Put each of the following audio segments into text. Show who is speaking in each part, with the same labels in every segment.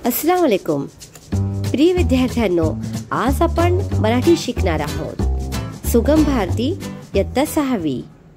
Speaker 1: अस्सलाम वालेकुम प्रिय विद्यार्थ्यांनो, आज आपण मराठी शिकणार आहोत। सुगम भारती इयत्ता 6वी।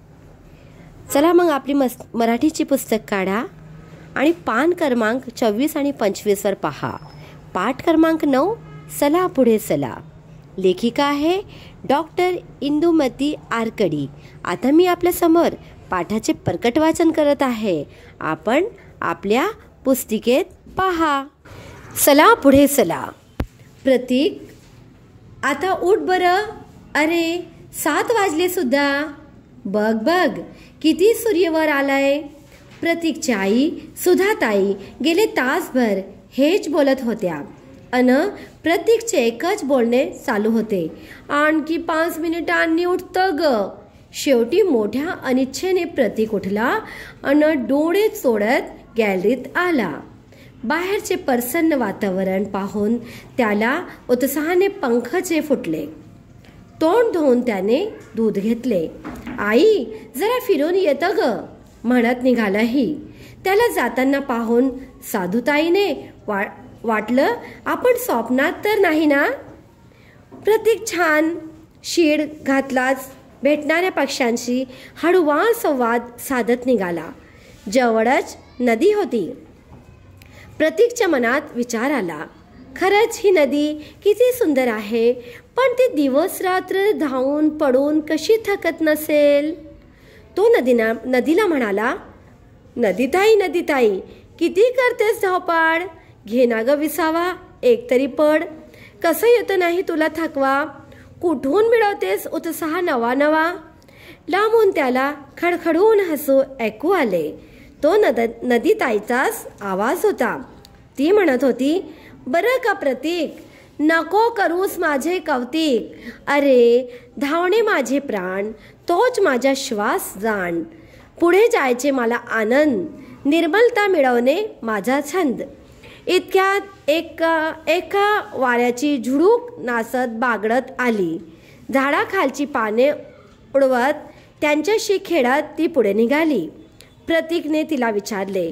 Speaker 1: चला मग आपली मराठीची पुस्तक काढा आणि पान क्रमांक 24 आणि 25 वर पहा। पाठ क्रमांक 9, चला पुढे चला। लेखिका आहे डॉक्टर इंदुमती आरकडी। आता मी आपल्या समोर पाठाचे प्रकट वाचन करत आहे, आपण आपल्या पुस्तिकेत पहा। चला पुढे चला। प्रतीक, आता उठ बरं। अरे 7 वाजले सुद्धा। बघ बघ किती सूर्यवर आलाय। प्रतीकची आई सुधाताई गेले तासभर हेच बोलत होत्या अन प्रतीकचे एकच बोलणे चालू होते, आणखी 5 मिनिटांनी उठतं ग। शेवटी मोठ्या अनिच्छेने प्रतीक उठला अन डोळे चोळत गॅलरीत आला। बाहेरचे प्रसन्न वातावरण पाहून त्याला उत्साहाने पंखचे फुटले। तोंड धुवून त्याने दूध घेतले। आई जरा फिरून येतं ग म्हणत निघालाही। त्याला जाताना पाहून साधुताईने वाटलं आपण स्वप्नात तर नाही ना। प्रतीक छान शीड घातलाच भेटणाऱ्या पक्ष्यांशी हळूवार संवाद साधत निघाला। जवळच नदी होती। प्रतीकच्या मनात विचार आला, खरंच ही नदी किती सुंदर आहे, पण ती दिवस रात्र धावून पडून कशी थकत नसेल। तो नदीला म्हणाला, नदीताई किती करतेस धावपळ, घे ना ग विसावा एकतरी पड। कसं येतं नाही तुला थकवा, कुठून मिळवतेस उत्साह नवा नवा। लांबून त्याला खडखडून हसू ऐकू आले। तो नदीताईचाच आवाज होता। ती म्हणत होती, बरं का प्रतीक, नको करूस माझे कौतिक। अरे धावणे माझे प्राण, तोच माझा श्वास जाण। पुढे जायचे मला आनंद, निर्मलता मिळवणे माझा छंद। इतक्यात एका वाऱ्याची झुळूक नाचत बागडत आली। झाडाखालची पाने उडवत त्यांच्याशी खेळत ती पुढे निघाली। प्रतीकने तिला विचारले,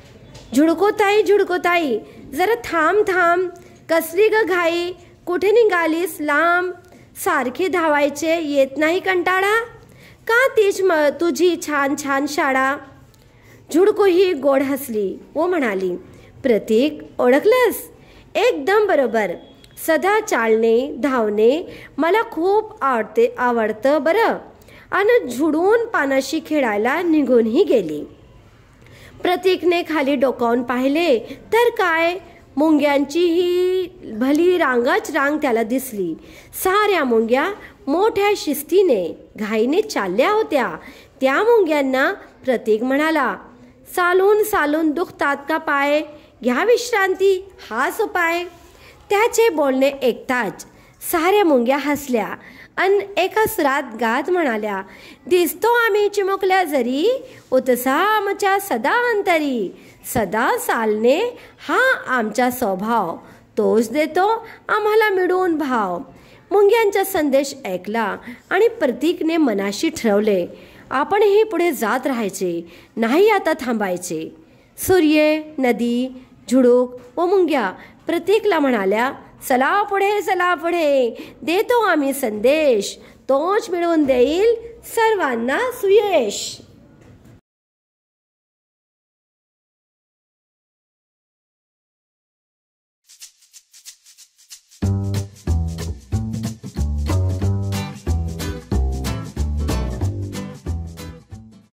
Speaker 1: झुडकोताई जरा थांब, कसली ग घाई, कुठे निघालीस लांब। सारखे धावायचे येत नाही कंटाळा, का तीच तुझी छान छान शाळा। झुडको ही गोड हसली व म्हणाली, प्रतीक ओळखलंस, एकदम बरोबर। सदा चालणे धावणे मला खूप आवडतं बरं। आणि झुडून पानाशी खेळायला निघूनही गेली। प्रतीकने खाली डोकावून पाहिले तर काय, मुंग्यांची ही भली रांगच रांग त्याला दिसली। साऱ्या मुंग्या मोठ्या शिस्तीने घाईने चालल्या होत्या। त्या मुंग्यांना प्रतीक म्हणाला, चालून दुखतात का पाय, घ्या विश्रांती हाच उपाय। त्याचे बोलणे ऐकताच साऱ्या मुंग्या हसल्या अन एका सुरात गात म्हणाल्या, दिसतो आम्ही चिमुकल्या जरी, उत्साह आमच्या सदा अंतरी। सदा चालणे हा आमचा स्वभाव, तोच देतो आम्हाला मिळून भाव। मुंग्यांचा संदेश ऐकला आणि प्रतीकने मनाशी ठरवले, आपणही पुढे जात राहायचे, नाही आता थांबायचे। सूर्य, नदी, झुडूक व मुंग्या प्रतीकला म्हणाल्या, चला पुढे, देतो आम्ही संदेश, तोच मिळवून देईल सर्वांना सुयश।